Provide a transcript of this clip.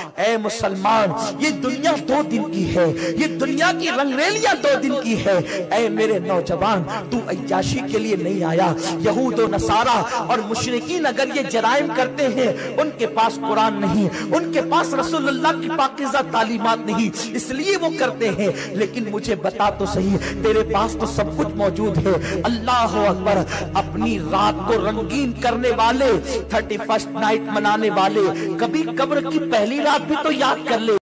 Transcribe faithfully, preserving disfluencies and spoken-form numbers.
ऐ मुसलमान, ये दुनिया दो दिन की है, ये दुनिया की रंगरेलियां दो दिन की है। ऐ मेरे नौजवान, तू अय्याशी के लिए नहीं आया। यहूद और नसारा और मुशरिकीन अगर ये जराइम करते हैं, उनके पास कुरान नहीं, उनके पास रसूलुल्लाह की पाकीज़ा तालीमात नहीं, इसलिए वो करते हैं। लेकिन मुझे बता तो सही, तेरे पास तो सब कुछ मौजूद है। अल्लाह अकबर। अपनी रात को रंगीन करने वाले, थर्टी फर्स्ट नाइट मनाने वाले, कभी कब्र की पहली रात भी तो याद कर ले।